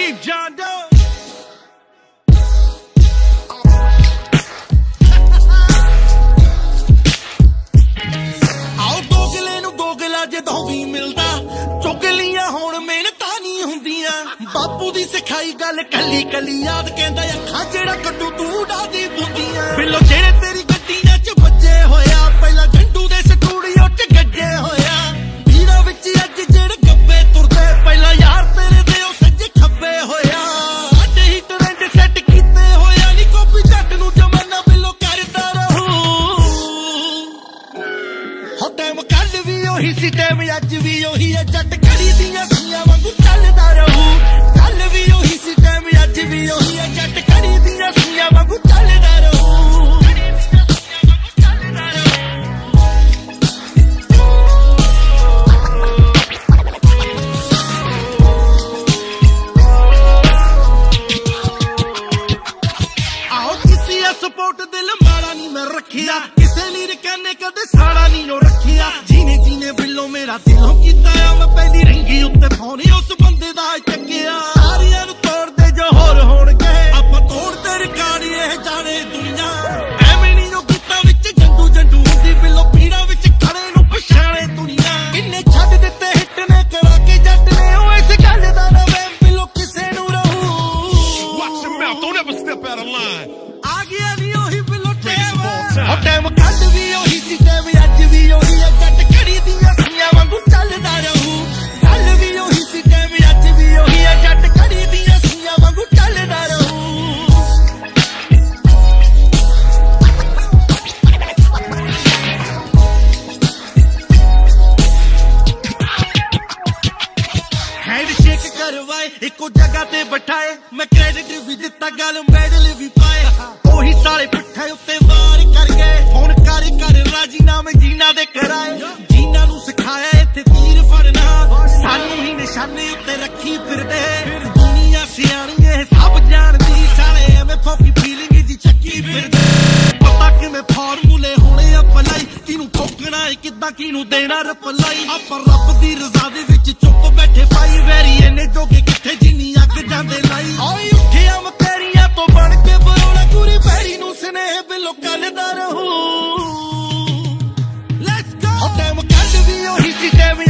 name, Jandu. आओ दोगले नू दोगला जदों भी मिलदा चुगलियां होण मिहनतां नहीं हुंदियां बापू दी सिखाई गल कली कली याद कहंदा अखां जेड़ा कड्डू तू डादी बुंदियां बिल्लो जेड़े तेरी गड्डियां च बज्जे होया पहला झंडू दे स्टूडियो च गज्जे होया भीड़ा विच अज जेड़े गब्बे तुरदे पहला यार तेरे दे ओ सज्जे खब्बे होया साडे ही ट्रेंड सेट कीते होया नी कॉपी जट नू जमाना बिल्लो करदा रहू हो टाइम कल भी ओही सी टाइम अज भी ओही है जट घड़ी दियां सुइयां वांगू चलदा रहू कल भी ओही सी टाइम अज भी ओही है जट घड़ी दियां सुइयां वांगू चलदा रहू आओ किसी सपोर्ट दिल माड़ा नहीं मैं रखिया किसे लीर कहने कदे साड़ा नहीं ओ रखिया जीने जीने बिल्लो मेरा दिलों कीता मैं पहली रंगी उत्ते फोने उस बंदे दा चक्किया सारियां नू तोड़ दे जो होर होणगे आपां तोड़ ते रिकार्ड ये जाने दुनिया एवें नहीं ओ गीतां विच जंदू जंदू हुंदी बिल्लो पीड़ा विच खड़े नू पछाणे दुनिया किन्ने छड्ड दित्ते हिट ने करा के जट ने ओ इस गल दा ना वैम बिल्लो किसे नू रहू Watch your mouth, don't ever step out of line. आ गया नी ओही बिल्लो टाइम ओ टाइम कल भी ओही सी टाइम अज भी ओही है जट घड़ी दियां सुइयां वांगू चलदा रहू कल भी ओही सी टाइम अज भी ओही है जट घड़ी दियां सुइयां वांगू चलदा रहू हैंडशेक करवाए एको जगह ते बैठाए मैं क्रेडिट भी दिता गल मेडल भी पाए ओही साले पिट्ठे उत्ते वार कर गए फोन कर राजीनामे जीना दे कराए जीना नू सिखाया इत्थे तीर फड़ना सानू ही निशाने उत्ते रखी फिरदे दुनिया सियाणी ए सब जानदी साले एवें फोकी फीलिंग दी चक्की फिरदे पता किवें फार्मूले होने आ भलाई किनू ठोकना है किदां किनू देना रिप्लाई आपां रब दी रज़ा दे विच चुप बैठे पाई वैरी इन्ने जोगे किथे जिन्नी अग जांदे लाई ओए उठिया मैं तेरियां तो बन के बरोला गुरी पैरी नू स्नेह बिल्लो करदा रहू लेट्स गो टाइम कल भी ओही सी टाइम